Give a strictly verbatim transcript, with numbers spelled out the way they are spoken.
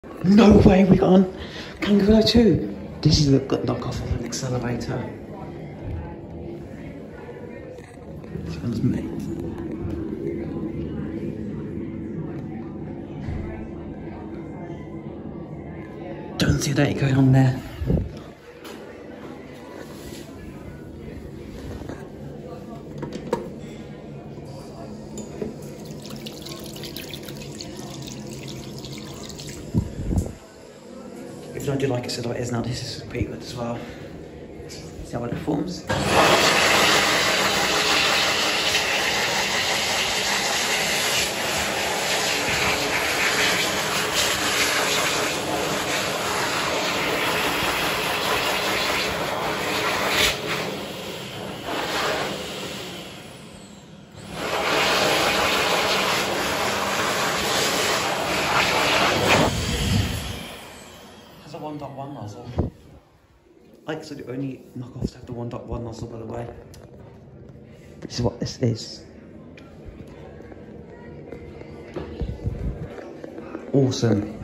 No way, we got on Kangarillo two. This is the knockoff of an accelerator. This one's me. Don't see that going on there. If I do like it so like it is now, this is pretty good as well. See how it performs. A one point one nozzle. I like the only knockoffs have the one point one nozzle, by the way. This is what this is. Awesome.